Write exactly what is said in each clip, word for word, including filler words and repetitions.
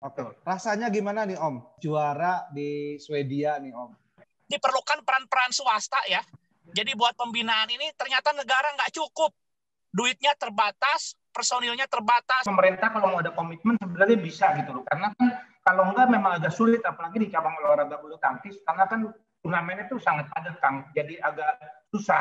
Oke. Rasanya gimana nih Om? Juara di Swedia nih Om. Diperlukan peran-peran swasta ya. Jadi buat pembinaan ini ternyata negara nggak cukup. Duitnya terbatas, personilnya terbatas. Pemerintah kalau mau ada komitmen sebenarnya bisa gitu loh. Karena kan kalau enggak memang agak sulit, apalagi di cabang olahraga bulu tangkis. Karena kan turnamennya itu sangat padat, Kang. Jadi agak susah.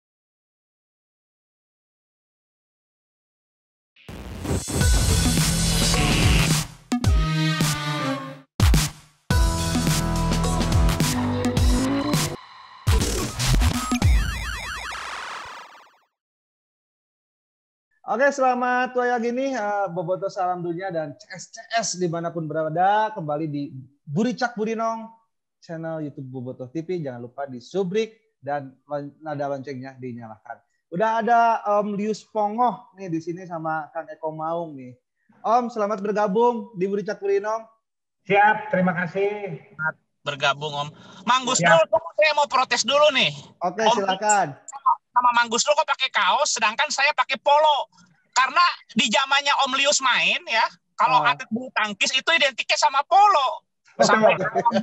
Oke, selamat pagi nih, uh, Boboto Salam Dunia dan C S C S dimanapun berada. Kembali di Buricak Burinong, channel YouTube Boboto T V. Jangan lupa di subscribe dan nada loncengnya dinyalakan. Udah ada Om Lius Pongoh nih di sini sama Kang Eko Maung nih. Om, selamat bergabung di Buricak Burinong. Siap, terima kasih. Bergabung Om. Mang Gusdul, saya mau protes dulu nih. Oke, Om, silakan. Sama Mang Gusdul kok pakai kaos, sedangkan saya pakai polo. Karena di zamannya Om Lius main ya, kalau oh. atlet bulu tangkis itu identiknya sama polo. Sampai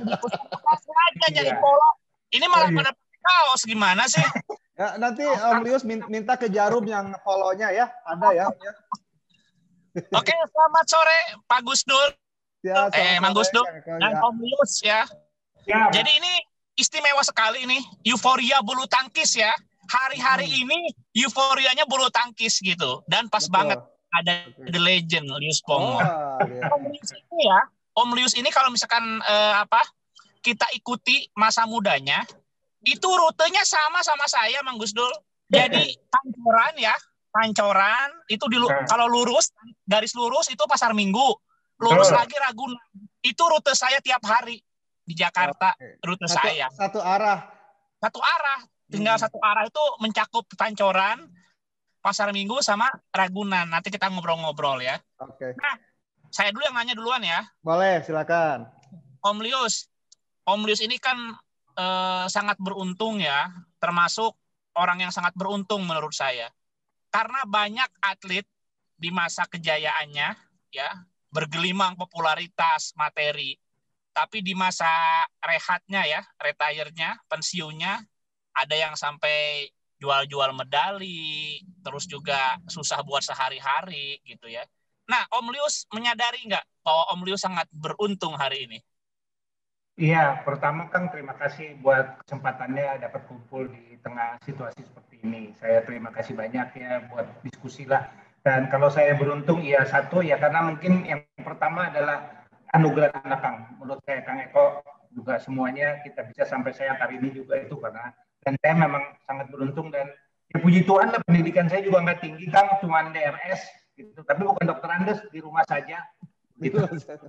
aja jadi polo. Ini malah pada pakai kaos, gimana sih? Ya, nanti Om Lius minta ke Jarum yang polonya ya, ada ya. Oke, selamat sore Pak Gusdul. Ya, eh, Mang Gusdul dan Om Lius ya. ya. Jadi ini istimewa sekali nih, euforia bulu tangkis ya. Hari-hari hmm. ini euforianya bulu tangkis gitu. Dan pas Betul. banget ada okay. the legend Lius Pongoh. Oh, yeah. Om Lius ini ya, Om Lius ini kalau misalkan eh, apa kita ikuti masa mudanya, itu rutenya sama sama saya Mang Gusdul. Jadi Pancoran ya, Pancoran itu di nah. kalau lurus garis lurus itu Pasar Minggu. Lurus oh. lagi Ragunan. Itu rute saya tiap hari di Jakarta, okay. rute satu, saya. Satu arah. Satu arah. Tinggal hmm. satu arah itu mencakup Pancoran, Pasar Minggu, sama Ragunan. Nanti kita ngobrol-ngobrol ya. Oke. Okay. Nah, saya dulu yang nanya duluan ya. Boleh, silakan. Om Lius, Om Lius ini kan eh, sangat beruntung ya, termasuk orang yang sangat beruntung menurut saya. Karena banyak atlet di masa kejayaannya, ya, bergelimang popularitas, materi. Tapi di masa rehatnya ya, retire-nya, pensiunnya, ada yang sampai jual-jual medali, terus juga susah buat sehari-hari gitu ya. Nah, Om Lius menyadari nggak bahwa Om Lius sangat beruntung hari ini? Iya, pertama Kang terima kasih buat kesempatannya dapat kumpul di tengah situasi seperti ini. Saya terima kasih banyak ya buat diskusi lah. Dan kalau saya beruntung, ya satu ya karena mungkin yang pertama adalah anugerah anak Kang. Menurut saya Kang Eko juga semuanya kita bisa sampai saya hari ini juga itu karena dan saya memang sangat beruntung dan ya puji Tuhan lah pendidikan saya juga nggak tinggi Kang, cuma D R S gitu. Tapi bukan dokter Andes, di rumah saja gitu.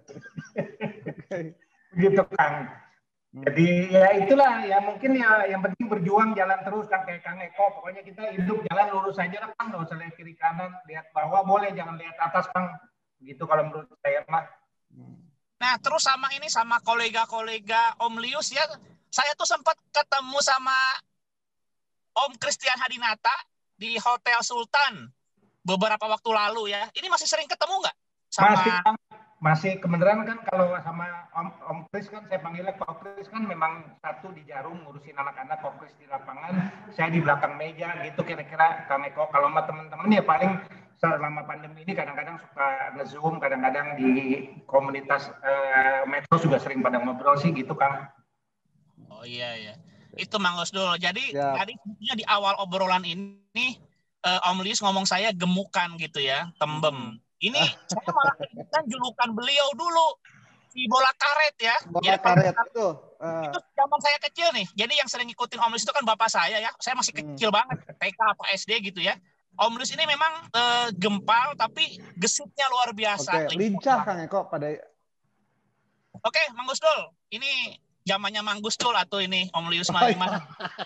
Begitu Kang. Jadi ya itulah ya mungkin ya yang penting berjuang jalan terus Kang kayak Kang Eko. Pokoknya kita hidup jalan lurus saja lah Kang, nggak usah lihat kiri kanan, lihat bawah boleh jangan lihat atas Kang. Begitu kalau menurut saya mah. Nah terus sama ini sama kolega-kolega Om Lius ya, saya tuh sempat ketemu sama Om Christian Hadinata di Hotel Sultan beberapa waktu lalu ya. Ini masih sering ketemu nggak? Sama... Masih Kang. Masih kebenaran kan kalau sama Om, Om Kris kan saya panggilnya Kok Kris kan memang satu di Jarum ngurusin anak-anak, Kok Kris di lapangan, saya di belakang meja gitu kira-kira Kang Eko. Kalau sama teman-teman ya paling selama pandemi ini kadang-kadang suka nge-zoom, kadang-kadang di komunitas eh, medsos juga sering pada ngobrol sih gitu Kang. Oh iya ya. Itu Mang Gusdul. Jadi ya. Tadi di awal obrolan ini eh, Om Lius ngomong saya gemukan gitu ya, tembem. Ini saya malah kan julukan beliau dulu si bola karet ya. Bola Jadi, karet itu. Uh. Itu zaman saya kecil nih. Jadi yang sering ngikutin Om Lius itu kan bapak saya ya. Saya masih kecil hmm. banget, T K apa S D gitu ya. Om Lius ini memang uh, gempal tapi gesitnya luar biasa. Oke, lincah Kang Eko pada. Oke, Mang Gusdul. Ini zamannya Mang Gusdul atau ini Om Lius oh, mana?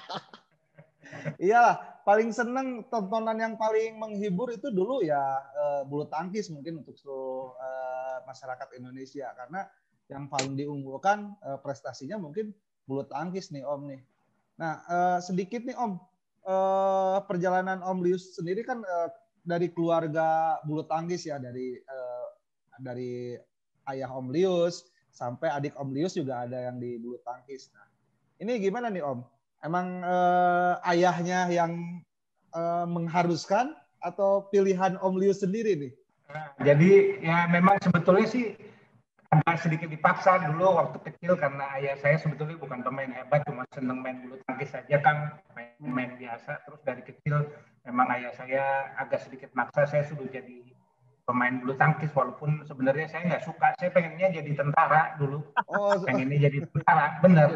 Iyalah, paling seneng tontonan yang paling menghibur itu dulu ya uh, bulu tangkis mungkin untuk seluruh uh, masyarakat Indonesia karena yang paling diunggulkan uh, prestasinya mungkin bulu tangkis nih Om nih. Nah uh, sedikit nih Om uh, perjalanan Om Lius sendiri kan uh, dari keluarga bulu tangkis ya dari uh, dari ayah Om Lius, sampai adik Om Lius juga ada yang di bulu tangkis. Nah, ini gimana nih Om? Emang eh, ayahnya yang eh, mengharuskan atau pilihan Om Lius sendiri nih? Nah, jadi ya memang sebetulnya sih agak sedikit dipaksa dulu waktu kecil karena ayah saya sebetulnya bukan pemain hebat, cuma seneng main bulu tangkis saja kan, main-main biasa. Terus dari kecil memang ayah saya agak sedikit maksa saya suruh jadi pemain bulu tangkis, walaupun sebenarnya saya nggak suka. Saya pengennya jadi tentara dulu. Oh, pengennya jadi tentara, bener.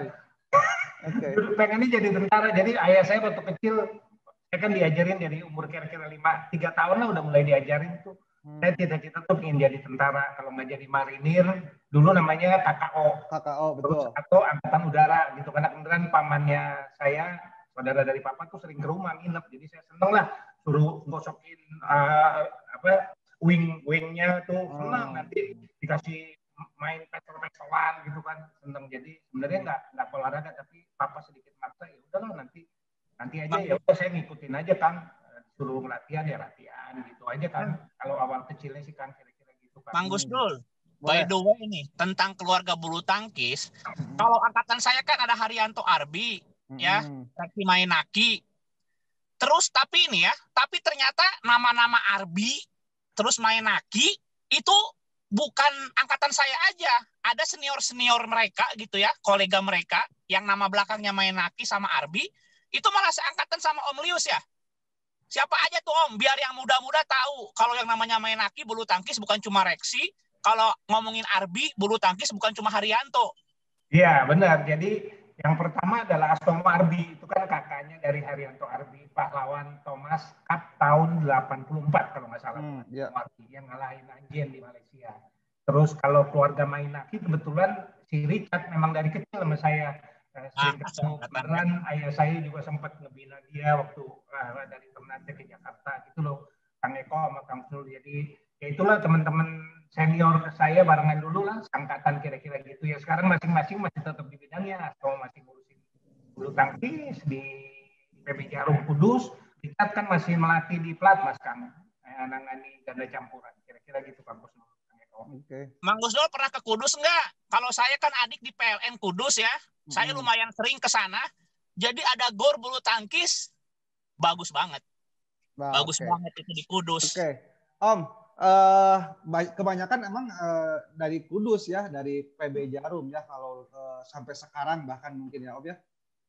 Okay. Dulu pengennya jadi tentara. Jadi ayah saya waktu kecil saya kan diajarin dari umur kira-kira lima tiga tahun lah udah mulai diajarin tuh. Hmm. Saya cita-cita tuh ingin jadi tentara, kalau nggak jadi marinir, dulu namanya K K O. K K O, betul. Terus atau angkatan udara gitu. Karena kemudian pamannya saya, saudara dari papa tuh sering ke rumah nginep, jadi saya seneng lah suruh ngosokin uh, apa wing-wingnya tuh, senang. Hmm. Nanti dikasih main petrol-petrolan gitu kan, seneng. Jadi sebenarnya nggak nggak olahraga, tapi papa sedikit maksa, ya udahlah nanti nanti aja ya udah saya ngikutin aja kan. Suruh latihan ya latihan gitu aja kan. Hmm. Kalau awal kecilnya sih kan kira-kira gitu kan. Mang Gusdul, by the way nih tentang keluarga bulu tangkis. Hmm. Kalau angkatan saya kan ada Haryanto Arbi, hmm. ya, Taki Mainaki. Terus tapi ini ya, tapi ternyata nama-nama Arbi, terus Mainaki itu bukan angkatan saya aja. Ada senior-senior mereka gitu ya, kolega mereka yang nama belakangnya Mainaki sama Arbi, itu malah seangkatan sama Om Lius ya. Siapa aja tuh Om, biar yang muda-muda tahu. Kalau yang namanya Mainaki bulu tangkis bukan cuma Reksi. Kalau ngomongin Arbi bulu tangkis bukan cuma Haryanto. Iya benar. Jadi yang pertama adalah Astomo Arbi. Itu kan kakaknya dari Haryanto Arbi. Pahlawan Thomas Cup tahun delapan puluh empat kalau nggak salah. Hmm, ya. Arbi yang ngalahin Anjen di Malaysia. Terus kalau keluarga Mainaki kebetulan si Richard memang dari kecil sama saya. Sering ketemu, kebetulan ayah saya juga sempat ngebina dia waktu uh, dari Ternate ke Jakarta gitu loh, Kang Eko sama Kang Sul. Jadi ya itulah teman-teman senior saya barengan dulu lah, angkatan kira-kira gitu ya. Sekarang masing-masing masih tetap di bidangnya, atau masih ngurusin bulu tangkis di P B Jarum Kudus. Richard kan masih melatih di Platmas Kang, eh, nangani ganda campuran, kira-kira gitu Kang Gus. Okay. Mang Gusdul pernah ke Kudus enggak? Kalau saya kan adik di P L N Kudus ya. Mm-hmm. Saya lumayan sering ke sana. Jadi ada gor bulu tangkis bagus banget. Nah, bagus okay. banget itu di Kudus. Oke. Okay. Om, uh, kebanyakan emang uh, dari Kudus ya, dari P B Jarum ya kalau uh, sampai sekarang bahkan mungkin ya Om ya.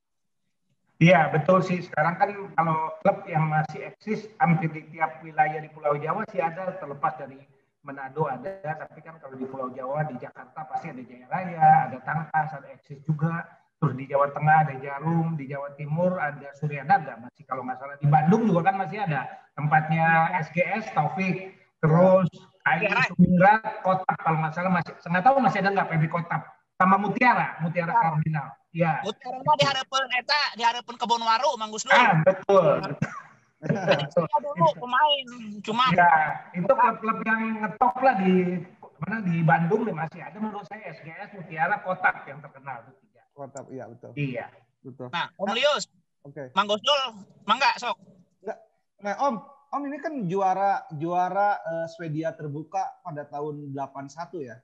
Iya, betul sih. Sekarang kan kalau klub yang masih eksis hampir di tiap wilayah di Pulau Jawa sih ada, terlepas dari Manado ada, tapi kan kalau di Pulau Jawa, di Jakarta pasti ada Jaya Raya, ada Tangkas, ada Eksis juga. Terus di Jawa Tengah ada Jarum, di Jawa Timur ada Suryanaga, masih kalau nggak salah. Di Bandung juga kan masih ada tempatnya S G S, Taufik. Terus K I Sumingrat, Kotak kalau nggak salah masih. Nggak tahu masih ada nggak P B Kotak. Sama Mutiara, Mutiara Kardinal. Ya. Mutiara mah diharapkan eta, diharapkan Kebon Waru, Mang Gusdul. Ah, betul. Saya dulu pemain, cuma ya itu klub-klub yang ngetop lah di mana di Bandung nih masih ada menurut saya S G S, Mutiara, Kotak yang terkenal itu tiga. Kotak, iya betul. Iya, betul. Nah, Om Lius, oke. Okay. Mang Gusdul, mangga sok. Nah, Om, Om ini kan juara juara uh, Swedia terbuka pada tahun delapan puluh satu ya?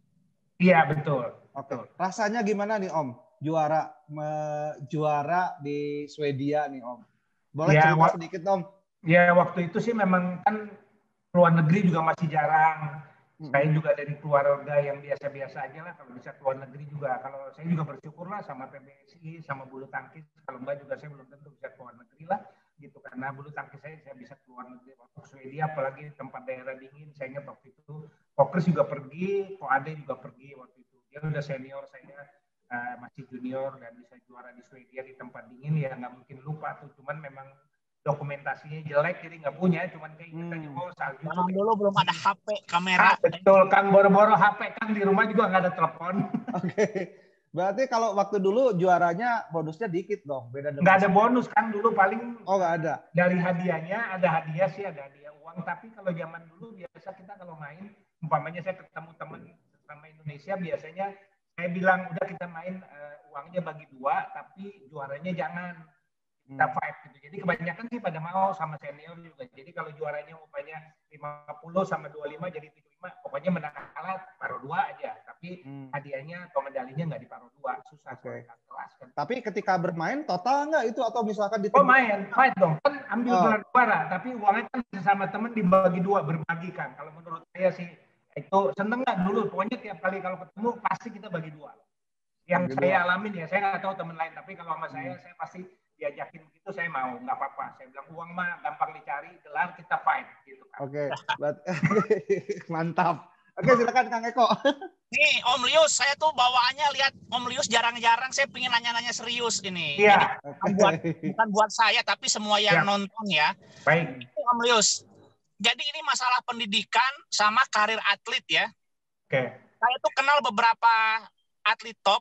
Iya betul. Oke. Okay. Rasanya gimana nih Om? Juara me, juara di Swedia nih Om. Boleh ya, cerita sedikit Om? Ya waktu itu sih memang kan luar negeri juga masih jarang. Hmm. Saya juga dari keluarga yang biasa-biasa aja lah kalau bisa keluar negeri juga. Kalau saya juga bersyukur lah sama P B S I, sama bulu tangkis. Kalau enggak juga saya belum tentu bisa keluar negeri lah. Gitu karena bulu tangkis saya saya bisa keluar negeri waktu Swedia, apalagi tempat daerah dingin. Saya ingat waktu itu Kokers juga pergi, Ko Ade juga pergi waktu itu. Dia udah senior, saya Uh, masih junior dan bisa juara di Swedia di tempat dingin ya nggak mungkin lupa tuh. Cuman memang dokumentasinya jelek jadi nggak punya. Cuman kayak kita hmm. oh salju. Zaman dulu belum ada H P kamera. Ah, betul Kang, boro-boro H P kan di rumah juga nggak ada telepon. Oke. Okay. Berarti kalau waktu dulu juaranya bonusnya dikit dong. Beda dengan nggak ada bonus kan dulu paling. Oh nggak ada. Dari hadiahnya ada hadiah sih ada hadiah uang. Tapi kalau zaman dulu biasa kita kalau main, umpamanya saya ketemu teman sama Indonesia biasanya saya bilang udah kita main uh, uangnya bagi dua tapi juaranya jangan kita five gitu. Jadi kebanyakan sih pada mau sama senior juga. Jadi kalau juaranya umpamanya lima puluh sama dua puluh lima jadi tujuh puluh lima, pokoknya menang kalah paruh dua aja. Tapi hmm. hadiahnya atau medalinya nggak di paruh dua, susah. Okay. Kelas kan. Tapi ketika bermain total nggak itu atau misalkan di oh main, fight dong, kan ambil oh. gelar juara, tapi uangnya kan sama temen dibagi dua, berbagi kan. Kalau menurut saya sih itu seneng nggak dulu, pokoknya tiap kali kalau ketemu pasti kita bagi dua. Yang bagi saya dua. Alamin ya, saya nggak tahu teman lain, tapi kalau sama hmm. saya, saya pasti diajakin begitu, saya mau, nggak apa-apa. Saya bilang uang mah gampang dicari, gelar kita fight gitu kan. Oke, okay. Mantap. Oke, silakan Kang Eko. Nih Om Lius, saya tuh bawaannya lihat Om Lius jarang-jarang saya pengen nanya-nanya serius ini. Iya. Bukan buat, bukan buat saya, tapi semua yang ya. Nonton ya. Baik. Om Lius, jadi ini masalah pendidikan sama karir atlet ya. Oke. Saya tuh kenal beberapa atlet top.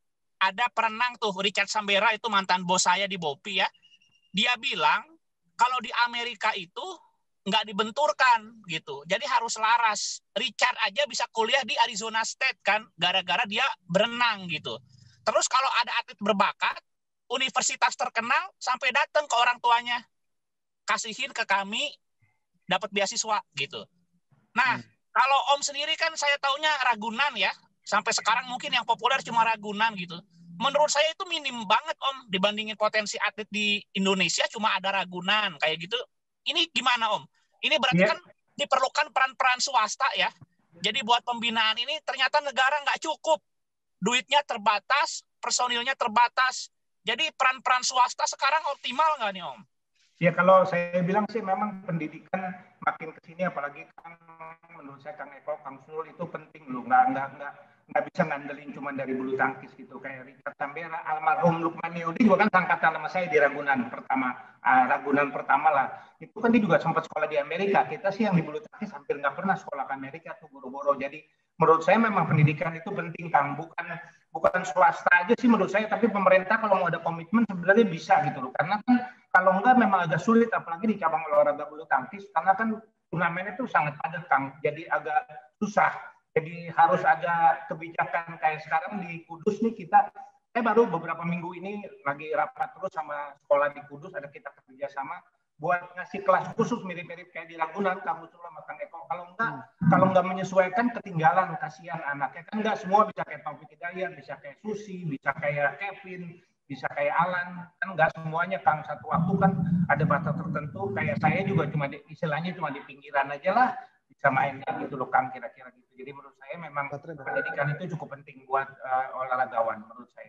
Ada perenang tuh, Richard Sambera itu mantan bos saya di Bopi ya. Dia bilang, kalau di Amerika itu nggak dibenturkan gitu. Jadi harus laras. Richard aja bisa kuliah di Arizona State kan, gara-gara dia berenang gitu. Terus kalau ada atlet berbakat, universitas terkenal sampai datang ke orang tuanya, kasihin ke kami, dapat beasiswa gitu. Nah, hmm. kalau Om sendiri kan saya taunya Ragunan ya. Sampai sekarang mungkin yang populer cuma Ragunan gitu. Menurut saya itu minim banget Om, dibandingin potensi atlet di Indonesia cuma ada Ragunan kayak gitu. Ini gimana Om? Ini berarti yeah. kan diperlukan peran-peran swasta ya. Jadi buat pembinaan ini ternyata negara nggak cukup. Duitnya terbatas, personilnya terbatas. Jadi peran-peran swasta sekarang optimal nggak nih Om? Ya kalau saya bilang sih memang pendidikan makin kesini, apalagi kan menurut saya Kang Eko, Kang Sul itu penting loh. Nggak, nggak, nggak, nggak bisa ngandelin cuma dari bulu tangkis gitu. Kayak Richard Sambera, almarhum Lukman Yudi juga kan angkatan sama saya di Ragunan pertama. Uh, Ragunan pertama lah. Itu kan dia juga sempat sekolah di Amerika. Kita sih yang di bulu tangkis hampir nggak pernah sekolah ke Amerika tuh boro-boro. Jadi menurut saya memang pendidikan itu penting Kang. Bukan bukan swasta aja sih menurut saya, tapi pemerintah kalau mau ada komitmen sebenarnya bisa gitu loh. Karena kan kalau enggak memang agak sulit, apalagi di cabang olahraga bulu tangkis, karena kan turnamennya itu sangat padat Kang. Jadi agak susah. Jadi harus ada kebijakan kayak sekarang di Kudus nih kita, saya baru beberapa minggu ini lagi rapat terus sama sekolah di Kudus, ada kita kerja sama buat ngasih kelas khusus mirip-mirip kayak di Ragunan, Kang Usul sama Kang Eko. Kalau enggak, hmm. kalau enggak menyesuaikan ketinggalan, kasihan anaknya. Kan enggak semua bisa kayak Taufik Hidayat, bisa kayak Susi, bisa kayak Kevin, bisa kayak Alan. Kan enggak semuanya Kang, satu waktu kan ada batas tertentu. Kayak saya juga cuma di, istilahnya cuma di pinggiran aja lah bisa mainnya gitu loh Kang, kira-kira gitu. Jadi menurut saya memang pendidikan itu cukup penting buat uh, olahragawan menurut saya.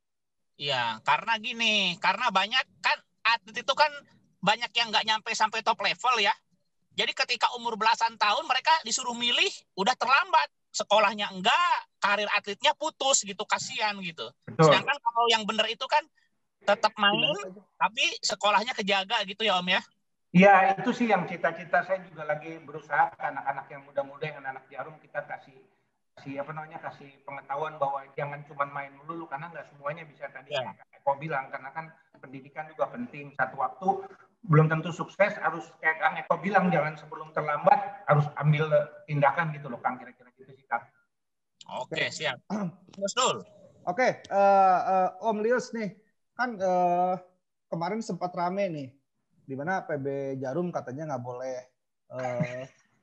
Iya, hmm. karena gini, karena banyak kan atlet itu kan banyak yang nggak nyampe sampai top level ya. Jadi ketika umur belasan tahun mereka disuruh milih udah terlambat. Sekolahnya enggak, karir atletnya putus gitu, kasihan gitu. Betul. Sedangkan kalau yang benar itu kan tetap main, tapi sekolahnya kejaga gitu ya Om ya. Iya, itu sih yang cita-cita saya juga lagi berusaha ke anak-anak yang muda-muda, yang anak Jarum kita kasih kasih apa namanya kasih pengetahuan bahwa jangan cuma main melulu karena nggak semuanya bisa tadi ya. Eko bilang karena kan pendidikan juga penting. Satu waktu belum tentu sukses, harus kayak Kang Eko bilang jangan sebelum terlambat harus ambil tindakan gitu loh Kang, kira-kira gitu sih Kang. Oke, siap. Betul. Oke, uh, uh, Om Lius nih kan uh, kemarin sempat rame nih di mana P B Jarum katanya nggak boleh uh,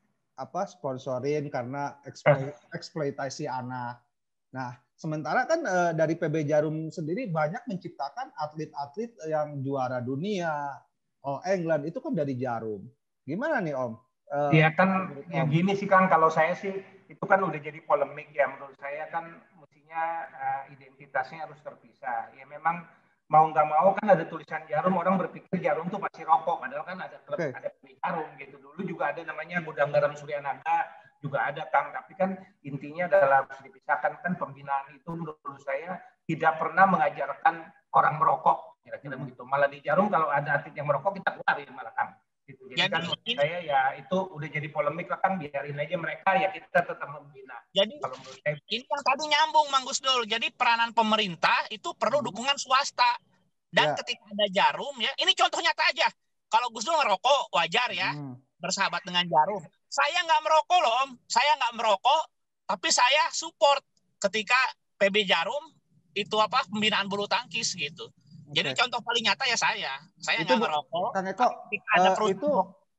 apa sponsorin karena eksplo, eksploitasi anak. Nah, sementara kan uh, dari P B Jarum sendiri banyak menciptakan atlet-atlet yang juara dunia, All England itu kan dari Jarum. Gimana nih Om? Uh, ya kan, ya gini sih Kang, kalau saya sih itu kan udah jadi polemik ya. Menurut saya kan mestinya uh, identitasnya harus terpisah. Ya memang mau nggak mau kan ada tulisan Jarum, orang berpikir Jarum tuh pasti rokok, padahal kan ada klub, okay. ada Jarum gitu. Dulu juga ada namanya Gudang Garam Suryanaga, juga ada Kang, tapi kan intinya adalah harus dipisahkan. Kan pembinaan itu menurut saya tidak pernah mengajarkan orang merokok, kira-kira begitu. Malah di Jarum kalau ada atlet yang merokok kita keluarin malah Kang. Gitu. Jadi ya, kan menurut saya ya itu udah jadi polemik lah Kang, biarin aja mereka, ya kita tetap membina. Jadi kalau menurut saya, ini yang tadi nyambung Mang Gusdul. Jadi peranan pemerintah itu perlu hmm. dukungan swasta. Dan ya. Ketika ada Jarum ya, ini contoh nyata aja. Kalau Gusdul ngerokok wajar ya, hmm. bersahabat dengan Jarum. Saya nggak merokok loh Om, saya nggak merokok, tapi saya support ketika P B Jarum itu apa pembinaan bulu tangkis gitu. Jadi okay. contoh paling nyata ya saya, saya nggak merokok. Kang Eko, uh, itu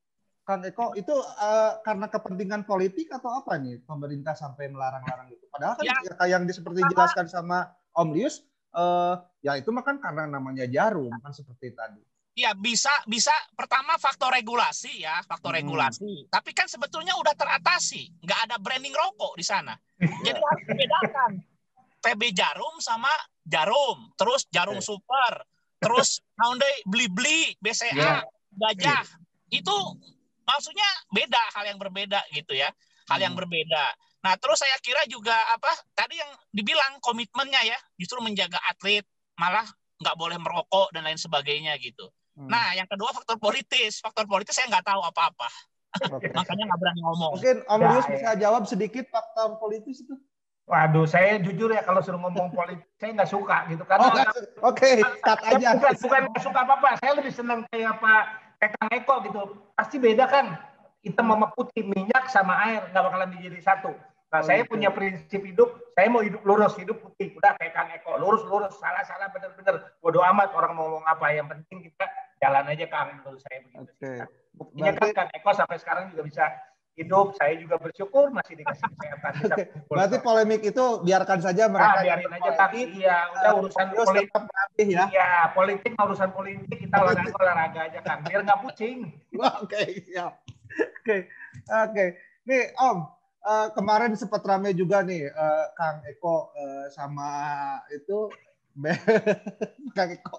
Kang Eko, itu uh, karena kepentingan politik atau apa nih pemerintah sampai melarang-larang itu? Padahal kan ya, kayak yang seperti dijelaskan sama Om Lius, uh, ya itu mah kan karena namanya jarum kan seperti tadi. Ya bisa bisa pertama faktor regulasi ya faktor hmm. regulasi. Tapi kan sebetulnya udah teratasi, nggak ada branding rokok di sana. Jadi harus dibedakan P B Jarum sama Jarum, terus Jarum Super, terus Hyundai Beli-Beli, B C A, Gajah. Itu maksudnya beda, hal yang berbeda gitu ya, hal yang berbeda. Nah terus saya kira juga apa tadi yang dibilang komitmennya ya, justru menjaga atlet, malah nggak boleh merokok dan lain sebagainya gitu. Hmm. Nah yang kedua faktor politis, faktor politis saya nggak tahu apa-apa, okay. Makanya nggak berani ngomong. Mungkin Om Lius bisa jawab sedikit faktor politis itu. Waduh, saya jujur ya kalau suruh ngomong politik saya nggak suka gitu kan. Oh, Oke, okay. cut aja. Bukan bukan nggak suka apa-apa, saya lebih senang kayak Pak Kang Eko gitu. Pasti beda kan, hitam sama putih, minyak sama air nggak bakalan dijadi satu. Nah, oh, saya gitu. Punya prinsip hidup, saya mau hidup lurus, hidup putih. Udah kayak Kang Eko, lurus-lurus, salah-salah bener-bener. Bodoh amat orang mau ngomong apa, yang penting kita jalan aja Kang, menurut saya begitu. Okay. Buktinya kan Kang Eko sampai sekarang juga bisa hidup, saya juga bersyukur masih dikasih kesehatan. Bisa okay. Berarti polemik itu biarkan saja mereka. Ah, biarin aja Kang. Iya, udah urusan politik ya. Iya, politik urusan politik, kita olahraga olahraga aja Kang, biar nggak pusing. Oke, siap. Oke, oke. Nih Om, uh, kemarin sempat rame juga nih uh, Kang Eko uh, sama itu Kang Eko.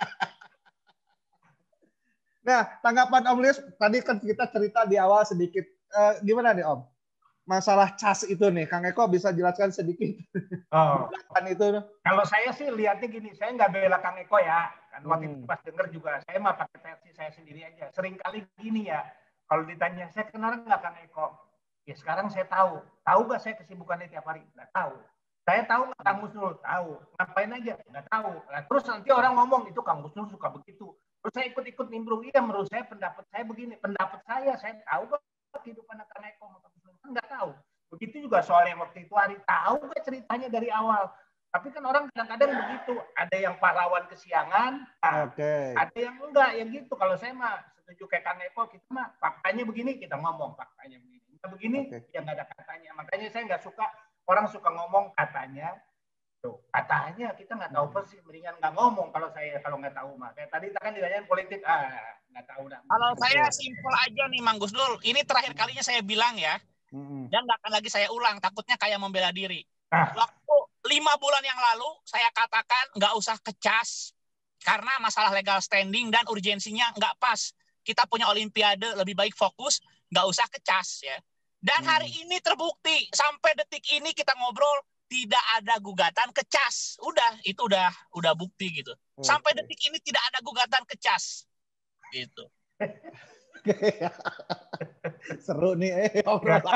Nah, tanggapan Om Lius tadi kan kita cerita di awal sedikit. Uh, gimana nih Om? Masalah cas itu nih, Kang Eko bisa jelaskan sedikit. Oh, kan itu. Kalau saya sih lihatnya gini, saya nggak bela Kang Eko ya. Kan waktu hmm. itu pas denger juga, saya mah pakai versi saya sendiri aja. Sering kali gini ya, kalau ditanya saya kenal nggak Kang Eko? Ya sekarang saya tahu. Tahu nggak saya kesibukannya tiap hari? Nggak tahu. Saya tahu nggak Kang Gusnul? Tahu. Ngapain aja? Nggak tahu. Nah, terus nanti orang ngomong itu Kang Gusnul suka begitu. Terus saya ikut-ikut nimbrung. Iya, menurut saya pendapat saya begini. Pendapat saya, saya tahu nggak kehidupan Kang Eko? Nggak tahu. Begitu juga soal yang waktu itu hari tahu nggak ceritanya dari awal. Tapi kan orang kadang-kadang begitu. Ada yang pahlawan kesiangan. Nah, okay. Ada yang enggak. Yang gitu. Kalau saya mah setuju kayak Kang Eko, kita mah faktanya begini, kita ngomong faktanya begini. Kita begini, okay. Ya nggak ada katanya. Makanya saya nggak suka, orang suka ngomong katanya. Tuh, katanya kita nggak tahu persis, mendingan nggak ngomong kalau saya kalau nggak tahu mah. Kayak tadi kan ditanyain politik, ah nggak tahu dah. Kalau saya simpel aja nih Mang Gusnul, ini terakhir kalinya saya bilang ya, hmm. dan nggak akan lagi saya ulang, takutnya kayak membela diri. Ah. Waktu lima bulan yang lalu saya katakan nggak usah kecas karena masalah legal standing dan urgensinya nggak pas. Kita punya Olimpiade, lebih baik fokus, nggak usah kecas ya. Dan hmm. hari ini terbukti sampai detik ini kita ngobrol tidak ada gugatan kecas. Udah, itu udah udah bukti gitu. Okay. Sampai detik ini tidak ada gugatan kecas. Gitu. Seru nih eh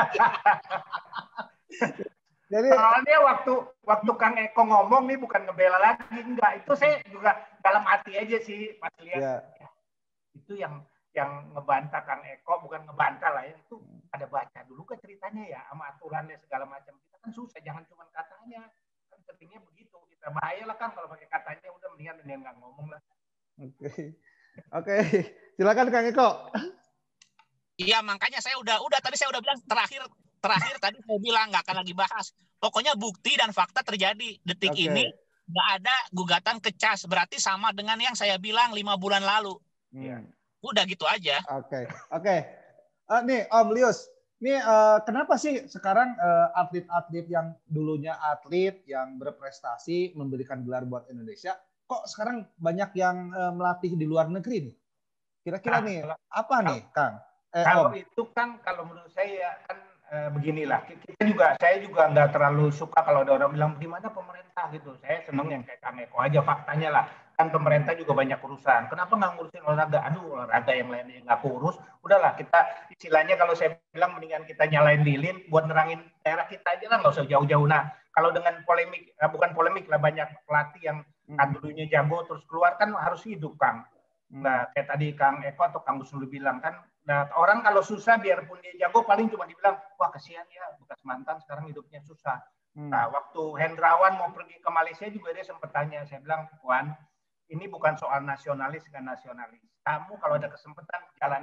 Jadi soalnya waktu waktu Kang Eko ngomong nih bukan ngebela lagi, enggak. Itu saya juga dalam hati aja sih pas lihat. Yeah. Ya, itu yang yang ngebantah Kang Eko, bukan ngebantah lah ya, itu ada baca dulu kan ceritanya ya, sama aturannya segala macam. Kita kan susah, jangan cuma katanya. Kan pentingnya begitu. Kita bahaya lah kan kalau pakai katanya, udah mendingan mendingan nggak ngomong lah. Oke. Okay. Oke, okay. Silakan Kang Eko. Iya, makanya saya udah udah tadi saya udah bilang terakhir terakhir tadi saya bilang nggak akan lagi bahas. Pokoknya bukti dan fakta terjadi. Detik okay. ini nggak ada gugatan kecas, berarti sama dengan yang saya bilang lima bulan lalu. Hmm. Udah gitu aja. Oke, okay. oke. Okay. Uh, nih Om Lius, nih uh, kenapa sih sekarang uh, atlet-atlet yang dulunya atlet yang berprestasi memberikan gelar buat Indonesia, kok sekarang banyak yang uh, melatih di luar negeri nih? Kira-kira nah, nih kalau, apa nih, Kang? Eh, kalau Om. Itu kan kalau menurut saya kan eh, beginilah. Kita juga, saya juga nggak terlalu suka kalau ada orang bilang di mana pemerintah gitu. Saya seneng yang kayak Kang Eko aja faktanya lah. Kan pemerintah juga banyak urusan. Kenapa nggak ngurusin olahraga? Aduh, olahraga yang lainnya nggak kurus. Udahlah kita istilahnya kalau saya bilang mendingan kita nyalain lilin buat nerangin daerah kita aja lah, nggak usah jauh-jauh. Nah, kalau dengan polemik, eh, bukan polemik lah, banyak pelatih yang kan dulunya jago terus keluar kan harus hidup, Kang. Nah, kayak tadi Kang Eko atau Kang Gusnul bilang kan, nah orang kalau susah biarpun dia jago paling cuma dibilang, wah kasihan ya bekas mantan sekarang hidupnya susah. Hmm. Nah, waktu Hendrawan mau pergi ke Malaysia juga dia sempat tanya, saya bilang, Puan, ini bukan soal nasionalis dengan nasionalis. Kamu kalau ada kesempatan jalanin.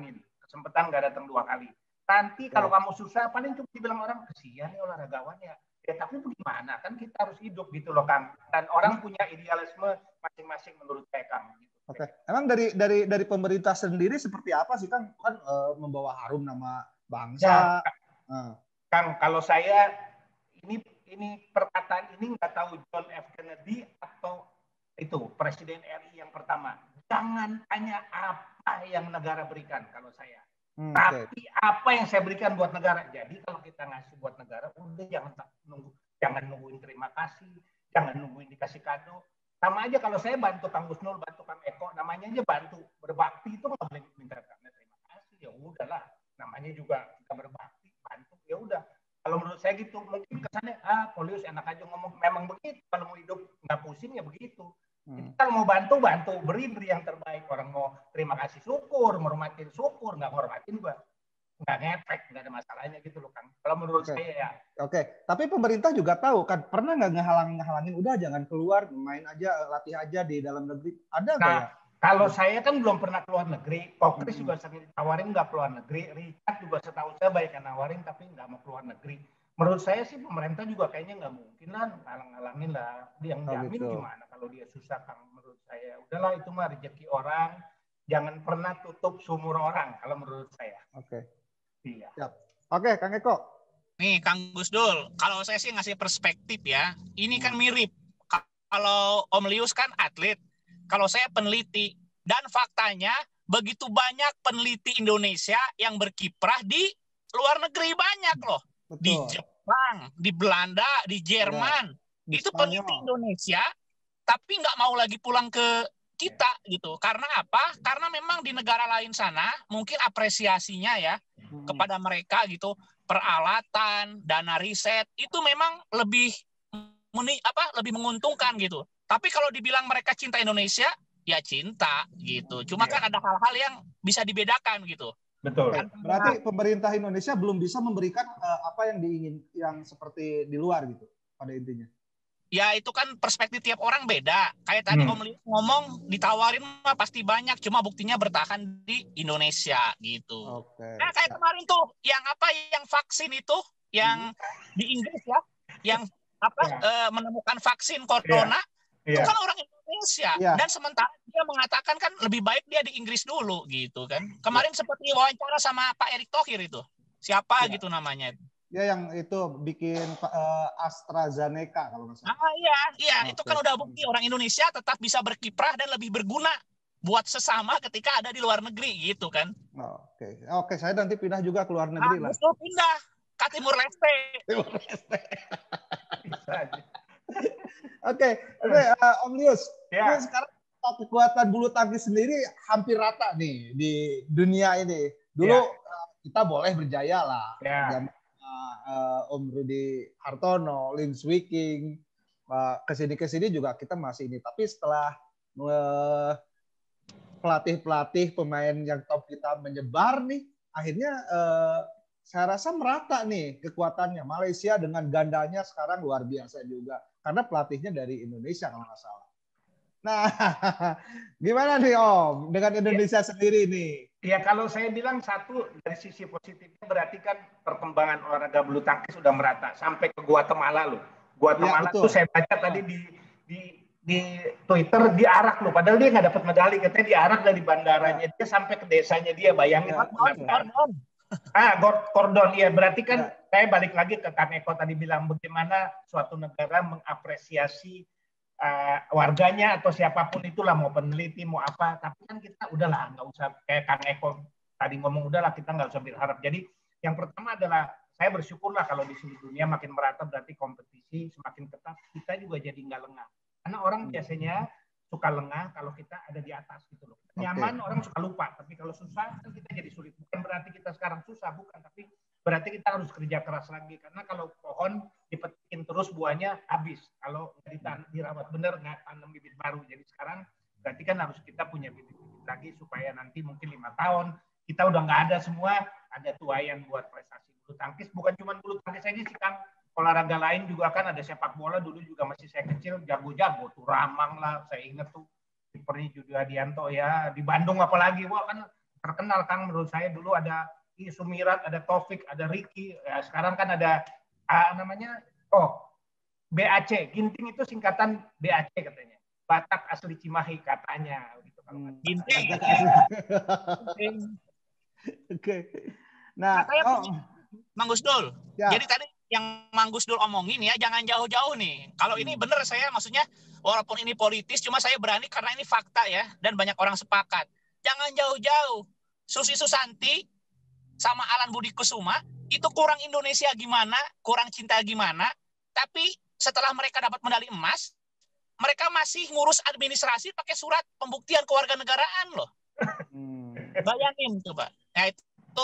kesempatan nggak datang dua kali. Nanti kalau kamu susah, paling cuma dibilang orang, kesian nih olahragawan ya. Ya tapi bagaimana? Kan kita harus hidup gitu loh, Kang. Dan orang punya idealisme masing-masing menurut saya, Kang. Gitu. Oke. Emang dari dari dari pemerintah sendiri seperti apa sih, Kang? Kan uh, membawa harum nama bangsa. Ya, uh. Kang, kalau saya ini ini perkataan ini nggak tahu John F. Kennedy atau itu Presiden R I yang pertama. Jangan tanya apa yang negara berikan kalau saya. Hmm, Tapi okay. apa yang saya berikan buat negara. Jadi kalau kita ngasih buat negara, udah jangan nunggu, jangan nungguin terima kasih, jangan nungguin dikasih kado. Sama aja kalau saya bantu Kang Gusnul, bantu Kang Eko, namanya aja bantu. Berbakti itu nggak boleh minta karena terima kasih. Ya udahlah, namanya juga kita berbakti, bantu. Ya udah. Kalau menurut saya gitu, mungkin kesannya ah Polius enak aja ngomong. Memang begitu. Kalau mau hidup nggak pusing ya begitu. Hmm. Kita mau bantu, bantu, beri, beri yang terbaik. Orang mau terima kasih syukur, menghormatin syukur, nggak menghormatin juga nggak ngefek, nggak ada masalahnya gitu loh, Kang. Kalau menurut okay. saya ya. Oke, okay. Tapi pemerintah juga tahu kan, pernah nggak ngehalang-ngehalangin, udah jangan keluar, main aja, latih aja di dalam negeri. Ada nggak nah, ya? Kalau hmm. saya kan belum pernah keluar negeri, Kokris hmm. juga sering ditawarin nggak keluar negeri, Richard juga setahu saya banyak yang nawarin tapi nggak mau keluar negeri. Menurut saya sih pemerintah juga kayaknya nggak mungkin lah halang-halangin lah. Yang oh, jamin gitu. Gimana kalau dia susah, Kang? Menurut saya udahlah itu mah rezeki orang, jangan pernah tutup sumur orang kalau menurut saya. Oke. Okay. Iya. Siap. Oke, okay, Kang Eko. Nih, Kang Gusdul, kalau saya sih ngasih perspektif ya, ini hmm. kan mirip. Kalau Om Lius kan atlet, kalau saya peneliti. Dan faktanya begitu banyak peneliti Indonesia yang berkiprah di luar negeri banyak loh. Betul. Di Jepang, di Belanda, di Jerman. Ya. Itu peneliti Indonesia, tapi nggak mau lagi pulang ke kita gitu. Karena apa? Karena memang di negara lain sana, mungkin apresiasinya ya, hmm. kepada mereka gitu, peralatan, dana riset, itu memang lebih meni, apa, lebih menguntungkan gitu. Tapi kalau dibilang mereka cinta Indonesia, ya cinta gitu. Cuma ya. Kan ada hal-hal yang bisa dibedakan gitu. Betul. Berarti pemerintah Indonesia belum bisa memberikan uh, apa yang diingin, yang seperti di luar gitu pada intinya. Ya itu kan perspektif tiap orang beda. Kayak tadi hmm. Om Lius ngomong ditawarin mah pasti banyak, cuma buktinya bertahan di Indonesia gitu. Okay. Nah kayak kemarin tuh yang apa yang vaksin itu yang hmm. di Inggris ya, yang apa ya. uh, menemukan vaksin corona ya. Itu ya. Kan orang Indonesia ya. Dan sementara dia mengatakan kan lebih baik dia di Inggris dulu gitu kan. Kemarin ya. Seperti wawancara sama Pak Erick Thohir itu. Siapa ya. Gitu namanya. Ya yang itu bikin uh, AstraZeneca kalau nggak salah. Ah iya, iya okay. Itu kan udah bukti orang Indonesia tetap bisa berkiprah dan lebih berguna buat sesama ketika ada di luar negeri gitu kan. Oh, Oke, okay. Oke, okay, saya nanti pindah juga ke luar negeri nah, lah. Justru pindah ke Timur Leste. Timur Leste. Oke, oke uh, Om Lius. Ya. Ini sekarang kekuatan bulu tangkis sendiri hampir rata nih di dunia ini. Dulu ya. uh, kita boleh berjaya lah. Ya. Zaman Uh, Om Rudi Hartono, Lim Swee King, uh, kesini-kesini juga kita masih ini. Tapi setelah uh, pelatih-pelatih pemain yang top kita menyebar nih, akhirnya uh, saya rasa merata nih kekuatannya. Malaysia dengan gandanya sekarang luar biasa juga. Karena pelatihnya dari Indonesia kalau nggak salah. Nah, gimana nih Om dengan Indonesia ya. Sendiri nih? Ya kalau saya bilang satu dari sisi positifnya berarti kan perkembangan olahraga bulu tangkis sudah merata sampai ke Guatemala loh. Guatemala ya, itu saya baca tadi di di di Twitter diarak loh, padahal dia nggak dapat medali, katanya diarak dari bandaranya ya. Dia sampai ke desanya dia, bayangin. Ya, Kordon. Ah, kordon ya berarti kan ya. Saya balik lagi ke Kang Eko tadi bilang bagaimana suatu negara mengapresiasi Uh, warganya atau siapapun itulah, mau peneliti mau apa, tapi kan kita udahlah nggak usah kayak Kang Eko tadi ngomong, udahlah kita nggak usah berharap. Jadi yang pertama adalah saya bersyukurlah kalau di seluruh dunia makin merata, berarti kompetisi semakin ketat, kita juga jadi nggak lengah, karena orang biasanya suka lengah kalau kita ada di atas gitu loh. Nyaman okay. Orang suka lupa, tapi kalau susah kan kita jadi sulit. Bukan berarti kita sekarang susah, bukan, tapi berarti kita harus kerja keras lagi, karena kalau pohon dipetikin terus buahnya habis, kalau nggak dirawat benar nggak tanam bibit baru. Jadi sekarang berarti kan harus kita punya bibit-bibit lagi supaya nanti mungkin lima tahun kita udah nggak ada semua, ada tuayan buat prestasi bulu tangkis. Bukan cuma bulu tangkis aja sih Kang, olahraga lain juga kan, ada sepak bola. Dulu juga masih saya kecil jago-jago tuh, Ramang lah saya inget tuh, kipernya Judi Adianto ya, di Bandung apalagi, wah kan terkenal Kang menurut saya. Dulu ada Sumirat, ada Taufik, ada Ricky, ya, sekarang kan ada uh, namanya oh B A C, Ginting itu singkatan B A C katanya, Batak asli Cimahi katanya gitu kalau hmm. Ginting. Oke. Nah, nah oh. Mang Gusdul. Ya. Jadi tadi yang Mang Gusdul omongin ya, jangan jauh-jauh nih. Kalau hmm. ini benar saya maksudnya walaupun ini politis, cuma saya berani karena ini fakta ya, dan banyak orang sepakat. Jangan jauh-jauh. Susi Susanti sama Alan Budi Kusuma itu kurang Indonesia gimana, kurang cinta gimana, tapi setelah mereka dapat medali emas, mereka masih ngurus administrasi pakai surat pembuktian kewarganegaraan loh. Hmm. Bayangin coba. Nah, itu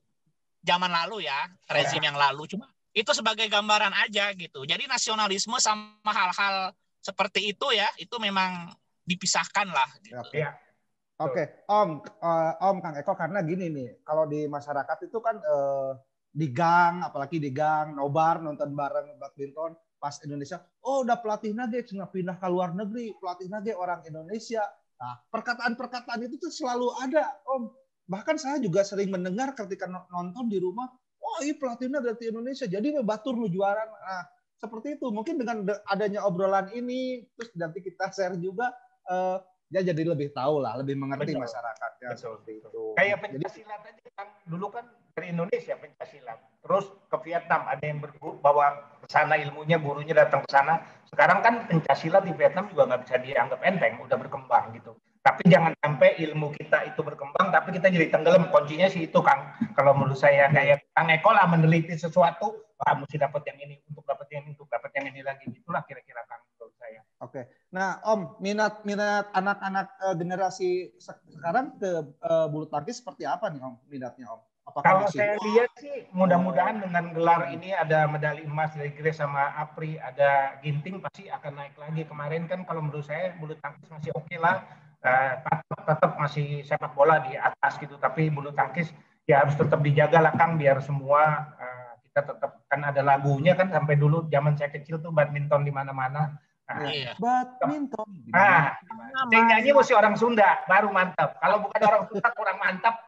zaman lalu ya, rezim yang lalu, cuma itu sebagai gambaran aja gitu. Jadi nasionalisme sama hal-hal seperti itu ya, itu memang dipisahkan lah gitu. Ya. Oke, okay. Om, uh, Om Kang Eko, karena gini nih, kalau di masyarakat itu kan uh, di gang, apalagi di gang, nobar, nonton bareng badminton, pas Indonesia, oh udah pelatih nage, cuma pindah ke luar negeri, pelatih nage orang Indonesia. Nah, perkataan-perkataan itu tuh selalu ada, Om. Bahkan saya juga sering mendengar ketika nonton di rumah, oh iya pelatihnya dari Indonesia, jadi batur lu juara. Nah, seperti itu. Mungkin dengan adanya obrolan ini, terus nanti kita share juga, uh, ya jadi lebih tahu lah, lebih mengerti betul. Masyarakatnya betul. Seperti itu. Kayak pencaksilat aja kan, dulu kan dari Indonesia pencaksilat, terus ke Vietnam ada yang bawa ke sana ilmunya, gurunya datang ke sana. Sekarang kan pencaksilat di Vietnam juga nggak bisa dianggap enteng, udah berkembang gitu. Tapi jangan sampai ilmu kita itu berkembang, tapi kita jadi tenggelam. Kuncinya sih itu Kang. Kalau menurut saya kayak Kang Eko lah meneliti sesuatu, wah mesti dapat yang ini, untuk dapat yang ini, untuk dapat yang ini lagi. Itulah kira-kira Kang menurut saya. Oke, nah Om, minat minat anak-anak uh, generasi sekarang ke uh, bulu tangkis seperti apa nih Om minatnya Om? Apakah kalau masih... saya lihat sih mudah-mudahan dengan gelar ini ada medali emas dari Grace sama Apri, ada Ginting pasti akan naik lagi. Kemarin kan kalau menurut saya bulu tangkis masih oke okay lah, uh, tetap, tetap masih sepak bola di atas gitu, tapi bulu tangkis ya harus tetap dijaga lah Kang biar semua uh, kita tetap kan ada lagunya kan sampai dulu zaman saya kecil tuh badminton di mana-mana. Nah, iya. Badminton. Nah, yang nyanyi mesti orang Sunda, baru mantap. Kalau bukan orang Sunda kurang mantap.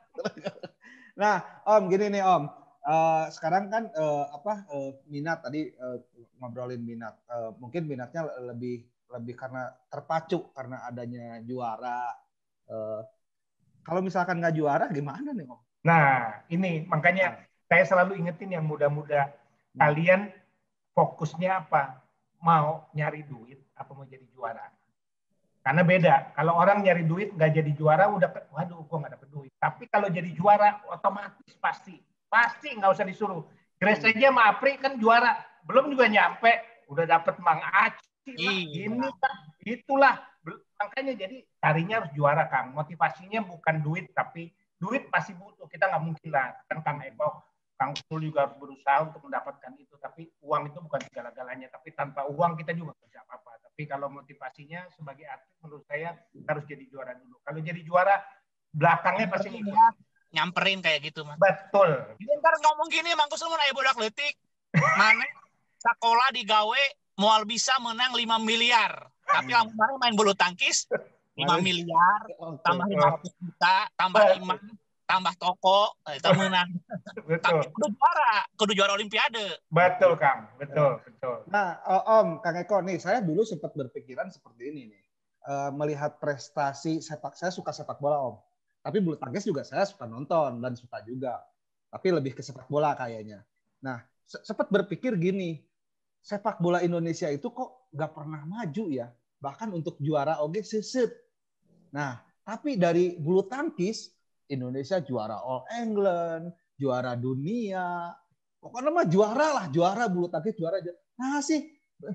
Nah, Om, gini nih Om. Uh, sekarang kan uh, apa uh, minat tadi uh, ngobrolin minat. Uh, mungkin minatnya lebih lebih karena terpacu karena adanya juara. Uh, kalau misalkan nggak juara, gimana nih Om? Nah, ini makanya saya selalu ingetin yang muda-muda. Kalian fokusnya apa? Mau nyari duit apa mau jadi juara? Karena beda. Kalau orang nyari duit nggak jadi juara udah waduh kok nggak dapet duit. Tapi kalau jadi juara otomatis pasti pasti nggak usah disuruh. Grace aja sama Apri kan juara belum juga nyampe udah dapet Mang Aci lah, ini lah itulah makanya jadi carinya harus juara Kang. Motivasinya bukan duit tapi duit pasti butuh. Kita nggak mungkin lah kan Kang Eko Kang Sul juga harus berusaha untuk mendapatkan itu, tapi uang itu bukan segala-galanya. Tapi tanpa uang kita juga nggak bisa apa-apa. Tapi kalau motivasinya sebagai atlet, menurut saya harus jadi juara dulu. Kalau jadi juara, belakangnya pasti ikut. Nyamperin kayak gitu, Mas. Betul. Jadi ntar ngomong gini, Mang Kusul mau naik bodak letik, mana sekolah digawe, mual bisa menang lima miliar. Tapi yang kemarin main bulu tangkis, lima miliar, tambah lima ratus juta, tambah lima tambah toko, itu menang. Tapi kudu juara, kudu juara Olimpiade. Betul, Kang. Betul, betul. Nah, Om, Kang Eko, nih saya dulu sempat berpikiran seperti ini nih. Uh, melihat prestasi sepak, saya suka sepak bola, Om. Tapi bulu tangkis juga saya suka nonton dan suka juga. Tapi lebih ke sepak bola kayaknya. Nah, sempat berpikir gini, sepak bola Indonesia itu kok nggak pernah maju ya. Bahkan untuk juara oke seset. Nah, tapi dari bulu tangkis Indonesia juara All England, juara dunia, pokoknya mah juara lah, juara bulu tangkis juara. Nah sih,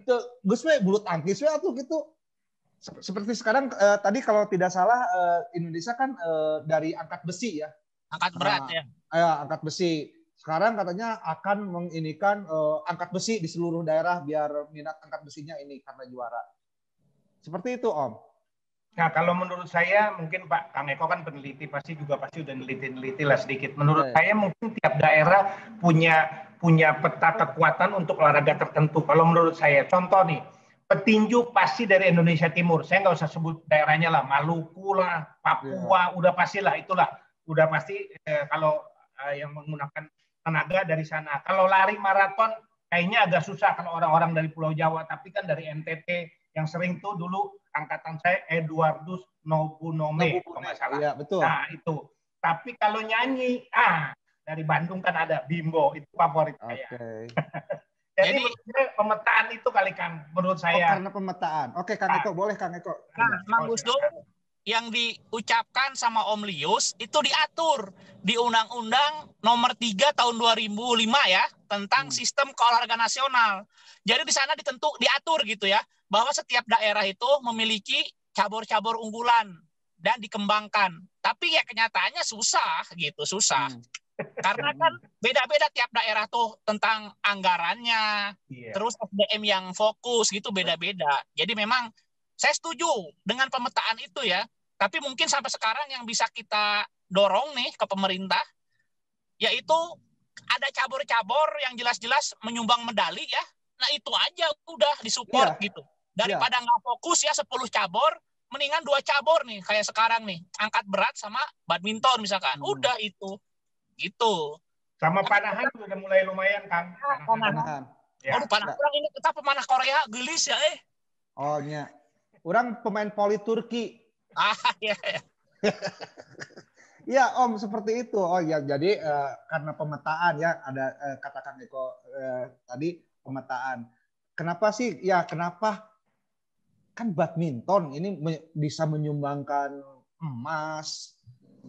Gus we bulu tangkis we atau gitu. Seperti sekarang eh, tadi kalau tidak salah eh, Indonesia kan eh, dari angkat besi ya. Angkat berat nah, ya. Ya, angkat besi. Sekarang katanya akan menginikan eh, angkat besi di seluruh daerah biar minat angkat besinya ini karena juara. Seperti itu, Om. Nah, kalau menurut saya mungkin Pak Kang Eko kan peneliti pasti juga pasti udah neliti-neliti lah sedikit. Menurut yeah. saya mungkin tiap daerah punya punya peta kekuatan untuk olahraga tertentu. Kalau menurut saya, contoh nih, petinju pasti dari Indonesia Timur. Saya nggak usah sebut daerahnya lah, Maluku lah, Papua, yeah. udah pastilah itulah. udah pasti eh, kalau eh, yang menggunakan tenaga dari sana. Kalau lari maraton kayaknya agak susah kalau orang-orang dari Pulau Jawa, tapi kan dari N T T yang sering tuh dulu angkatan saya Eduardus Nobunome kalau nggak salah. Iya, betul. Nah itu. Tapi kalau nyanyi, ah dari Bandung kan ada Bimbo, itu favorit saya. Okay. Jadi, Jadi pemetaan itu kali Kang, menurut saya. Oh, karena pemetaan. Oke, Kang Eko, nah, boleh Kang Eko. Nah, Mang Gusdur, yang diucapkan sama Om Lius itu diatur di Undang-Undang Nomor tiga Tahun dua ribu lima ya, tentang hmm. sistem keolahragaan nasional. Jadi di sana ditentu diatur gitu ya, bahwa setiap daerah itu memiliki cabur-cabur unggulan dan dikembangkan. Tapi ya kenyataannya susah gitu, susah. Hmm. Karena kan beda-beda tiap daerah tuh tentang anggarannya, yeah. terus S D M yang fokus gitu beda-beda. Jadi memang saya setuju dengan pemetaan itu ya. Tapi mungkin sampai sekarang yang bisa kita dorong nih ke pemerintah, yaitu ada cabur-cabur yang jelas-jelas menyumbang medali ya. Nah itu aja udah disupport yeah. gitu. Daripada nggak yeah. fokus ya sepuluh cabur, mendingan dua cabur nih kayak sekarang nih, angkat berat sama badminton misalkan. Hmm. Udah itu. Gitu. Sama panahan udah mulai lumayan, Kang. Panahan. panahan. Ya. Oh, panah. Orang ini kita pemanah Korea gelis ya, eh. Oh, nya. Orang pemain voli Turki. Ah, iya, iya. Ya, Om, seperti itu. Oh, ya, jadi uh, karena pemetaan ya, ada uh, kata Kang Eko uh, tadi pemetaan. Kenapa sih? Ya, kenapa kan badminton ini me- bisa menyumbangkan emas,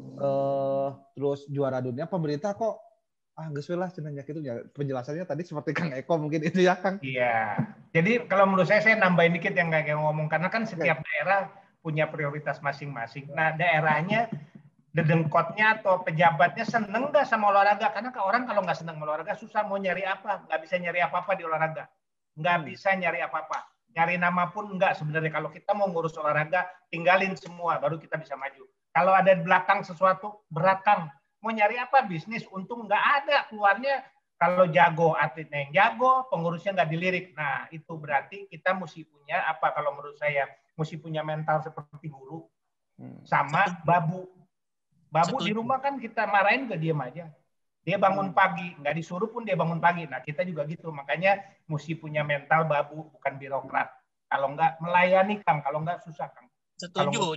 Uh, terus juara dunia, pemerintah kok ah geus we lah cenah gitu ya. Penjelasannya tadi seperti Kang Eko mungkin itu ya, Kang. Iya. Jadi kalau menurut saya saya nambahin dikit yang kayak ngomong, karena kan setiap okay. daerah punya prioritas masing-masing. Nah, daerahnya dedengkotnya atau pejabatnya seneng nggak sama olahraga? Karena orang kalau nggak seneng olahraga susah mau nyari apa, nggak bisa nyari apa-apa di olahraga, nggak hmm. bisa nyari apa-apa, nyari nama pun nggak sebenarnya. Kalau kita mau ngurus olahraga, tinggalin semua, baru kita bisa maju. Kalau ada di belakang sesuatu, berat Kang. Mau nyari apa? Bisnis, untung nggak ada. Keluarnya kalau jago, atletnya yang jago, pengurusnya nggak dilirik. Nah, itu berarti kita mesti punya apa kalau menurut saya? Mesti punya mental seperti guru. Sama babu. Babu Setuju. Di rumah kan kita marahin nggak diem aja. Dia bangun pagi, nggak disuruh pun dia bangun pagi. Nah, kita juga gitu. Makanya mesti punya mental babu, bukan birokrat. Kalau nggak melayani, Kang. Kalau nggak susah, Kang. Setuju.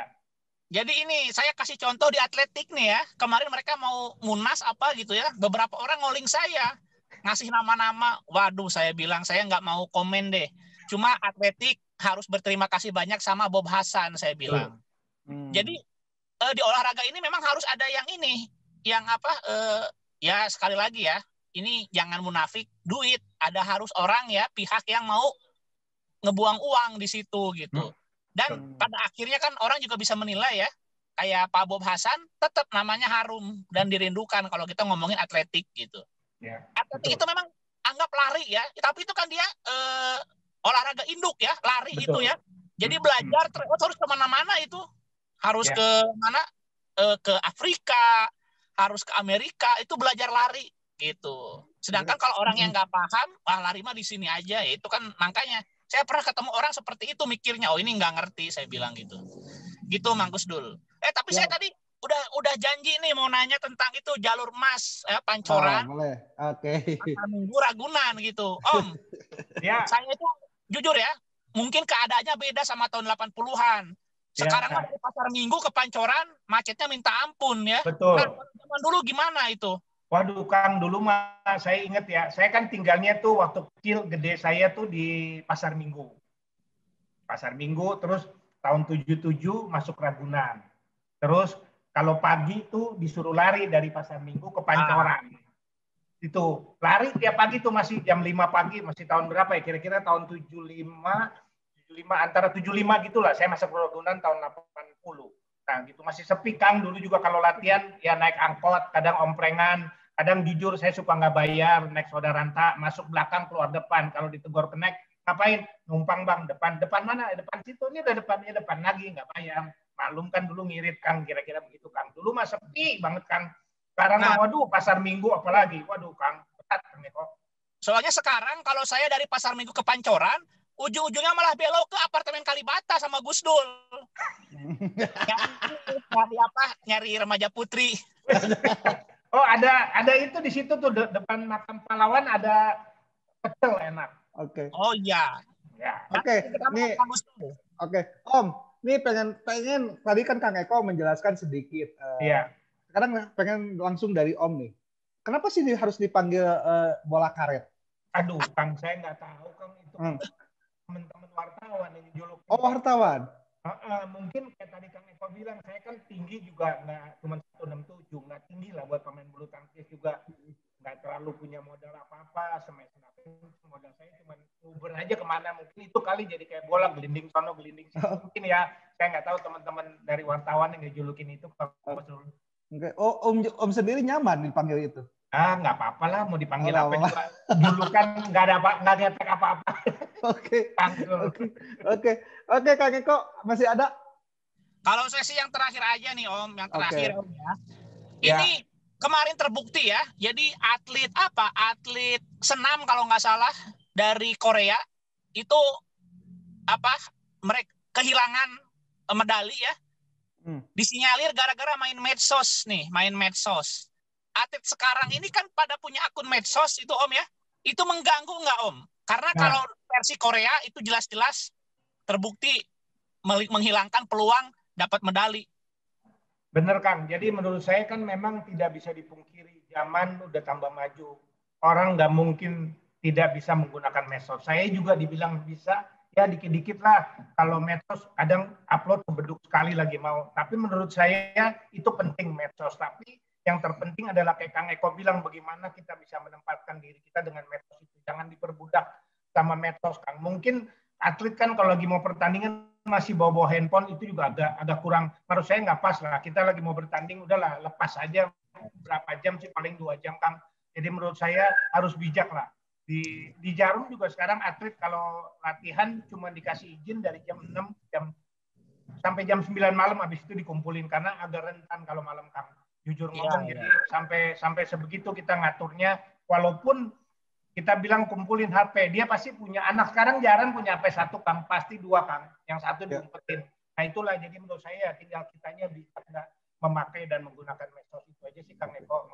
Jadi ini saya kasih contoh di atletik nih ya. Kemarin mereka mau munas apa gitu ya. Beberapa orang ngoling saya. Ngasih nama-nama. Waduh, saya bilang saya nggak mau komen deh. Cuma atletik harus berterima kasih banyak sama Bob Hasan, saya bilang. Hmm. Jadi eh, di olahraga ini memang harus ada yang ini. Yang apa, eh, ya sekali lagi ya. Ini jangan munafik. Duit. Ada harus orang ya, pihak yang mau ngebuang uang di situ gitu. Hmm. Dan pada akhirnya kan orang juga bisa menilai ya, kayak Pak Bob Hasan tetap namanya harum dan dirindukan kalau kita ngomongin atletik gitu. Ya, atletik betul. Itu memang anggap lari ya, tapi itu kan dia eh, olahraga induk ya, lari betul. Itu ya. Jadi belajar terus harus kemana-mana itu, harus ya. ke mana? Eh, ke Afrika, harus ke Amerika, itu belajar lari gitu. Sedangkan kalau orang yang nggak paham, wah lari mah di sini aja, ya itu kan makanya. Saya pernah ketemu orang seperti itu mikirnya, oh ini nggak ngerti, saya bilang gitu. Gitu Mang Gusdul. Eh tapi ya. Saya tadi udah udah janji nih mau nanya tentang itu jalur emas ya, Pancoran. Oh, boleh. Oke. Okay. Minggu Ragunan gitu. Om. Ya. Saya itu jujur ya, mungkin keadaannya beda sama tahun delapan puluhan. Sekarang ya. Dari Pasar Minggu ke Pancoran macetnya minta ampun ya. Betul. Nah, zaman dulu gimana itu? Waduh Kang, dulu mah saya ingat ya, saya kan tinggalnya tuh waktu kecil, gede saya tuh di Pasar Minggu. Pasar Minggu, terus tahun tujuh puluh tujuh masuk Ragunan. Terus kalau pagi tuh disuruh lari dari Pasar Minggu ke Pancoran. Ah. Itu, lari tiap pagi tuh masih jam lima pagi, masih tahun berapa ya, kira-kira tahun tujuh puluh lima, tujuh puluh lima, antara tujuh puluh lima gitulah, saya masuk Ragunan tahun delapan puluh. Nah gitu, masih sepi Kang, dulu juga kalau latihan ya naik angkot, kadang omprengan, kadang jujur saya suka nggak bayar, naik Sodaranta, masuk belakang keluar depan, kalau ditegur kenek, ngapain? Numpang Bang, depan, depan mana? Depan situ, ini udah depannya depan lagi, nggak bayar. Maklum kan dulu ngirit Kang, kira-kira begitu Kang. Dulu mah sepi banget Kang. Sekarang nah, waduh Pasar Minggu apalagi, waduh Kang, berat Kang Eko. Soalnya sekarang kalau saya dari Pasar Minggu ke Pancoran, ujung-ujungnya malah belok ke apartemen Kalibata sama Gus Dul. nyari apa? Nyari remaja putri. Oh, ada ada itu di situ tuh depan makam pahlawan ada pecel enak. Oke. Okay. Oh iya. Ya. Oke. Okay. Nih. Oke, okay. Om. Nih pengen pengen tadi kan Kang Eko menjelaskan sedikit. Iya. Uh, sekarang pengen langsung dari Om nih. Kenapa sih harus dipanggil uh, bola karet? Aduh, Kang, saya nggak tahu Kang itu hmm. teman-teman wartawan yang julukin. Oh, wartawan. Uh, uh, mungkin kayak tadi Kang Eko bilang, saya kan tinggi juga nggak cuma seratus enam puluh tujuh, nggak tinggi lah buat pemain bulu tangkis juga. Nggak terlalu punya modal apa-apa, semester modal saya cuma nguber aja kemana, mungkin itu kali jadi kayak bola gelinding sono gelinding sini. Mungkin ya, saya nggak tahu teman-teman dari wartawan yang ngejulukin itu. Oke. Oh, Om Om sendiri nyaman dipanggil itu? Ah, nggak apa-apa lah, mau dipanggil oh, apa apa. Juga. Julukan nggak ada apa, nggak ngefek apa-apa. Oke. Oke. Oke. Oke, Kang Eko masih ada? Kalau sesi yang terakhir aja nih Om, yang terakhir okay. Om ya. Ini ya. Kemarin terbukti ya, jadi atlet apa? Atlet senam kalau nggak salah dari Korea itu apa? Mereka kehilangan medali ya. Hmm. Disinyalir gara-gara main medsos nih, main medsos. Atlet sekarang ini kan pada punya akun medsos itu Om ya. Itu mengganggu nggak Om? Karena nah. kalau versi Korea itu jelas-jelas terbukti menghilangkan peluang dapat medali. Bener Kang, jadi menurut saya kan memang tidak bisa dipungkiri, zaman udah tambah maju, orang nggak mungkin tidak bisa menggunakan medsos. Saya juga dibilang bisa, ya dikit-dikit lah, kalau medsos kadang upload beduk sekali lagi mau, tapi menurut saya itu penting medsos, tapi yang terpenting adalah kayak Kang Eko bilang, bagaimana kita bisa menempatkan diri kita dengan medsos itu, jangan diperbudak sama medsos Kang. Mungkin atlet kan kalau lagi mau pertandingan masih bawa-bawa handphone itu juga agak agak kurang, menurut saya nggak pas lah. Kita lagi mau bertanding udahlah lepas aja, berapa jam sih, paling dua jam Kang. Jadi menurut saya harus bijak lah. Di di Jarum juga sekarang atlet kalau latihan cuma dikasih izin dari jam enam jam sampai jam sembilan malam, habis itu dikumpulin karena agak rentan kalau malam Kang. Jujur ngomong ya, jadi ya. sampai sampai sebegitu kita ngaturnya, walaupun kita bilang kumpulin H P, dia pasti punya anak. Sekarang jarang punya H P satu Kang, pasti dua Kang, yang satu ya. diumpetin. Nah itulah, jadi menurut saya tinggal kitanya bisa memakai dan menggunakan medsos, itu aja sih Kang Eko.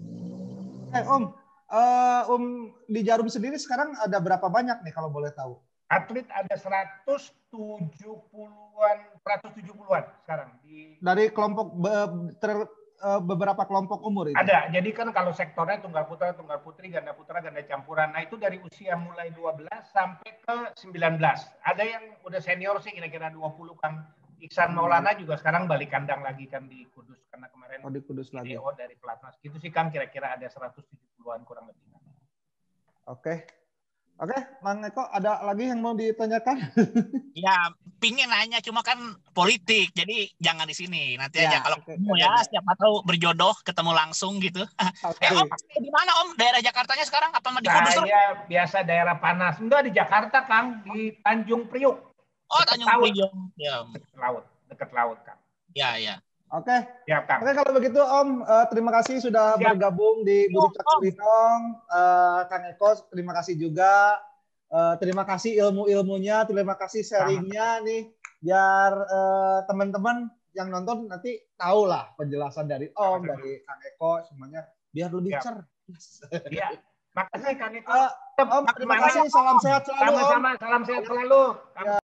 Eh Om, uh, Om di Jarum sendiri sekarang ada berapa banyak nih kalau boleh tahu? Atlet ada seratus tujuh puluhan, seratus tujuh puluhan sekarang. Di... Dari kelompok ter beberapa kelompok umur itu? Ada, jadi kan kalau sektornya tunggal putra, tunggal putri, ganda putra, ganda campuran. Nah itu dari usia mulai dua belas sampai ke sembilan belas. Ada yang udah senior sih kira-kira dua puluh Kang. Iksan Maulana juga sekarang balik kandang lagi kan di Kudus. Karena kemarin oh, di Kudus lagi. Oh, dari pelatnas. Gitu sih Kang, kira-kira ada seratus tujuh puluhan kurang lebih. Oke. Oke, Mang Eko, ada lagi yang mau ditanyakan? Ya, pingin nanya, cuma kan politik, jadi jangan di sini. Nanti ya, aja kalau okay, ketemu ya, siapa tahu berjodoh, ketemu langsung gitu. Okay. Eh, Om, di mana Om? Daerah Jakartanya sekarang apa di Kudus? Saya biasa daerah panas. Enggak, di Jakarta, Kang, di Tanjung Priuk. Oh, Tanjung Priuk. Ya. Dekat laut, dekat laut, Kang. Ya, ya. Oke, ya, Kang. Oke kalau begitu Om, uh, terima kasih sudah Siap. bergabung di Buricak Burinong. Uh, Kang Eko, terima kasih juga. Uh, terima kasih ilmu-ilmunya, terima kasih sharingnya nih, biar uh, teman-teman yang nonton nanti tahu lah penjelasan dari Om, dari Kang Eko, semuanya biar lebih Siap. cerdas. Iya. Makasih Kang Eko. Uh, Om, terima kasih. Salam sehat selalu. Sama-sama. Salam sehat selalu. Ya.